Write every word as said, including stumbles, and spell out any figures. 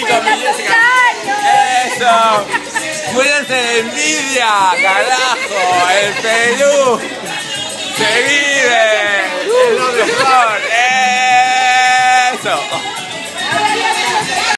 cinco millones. Eso. Muéranse de envidia, carajo. El Perú se vive.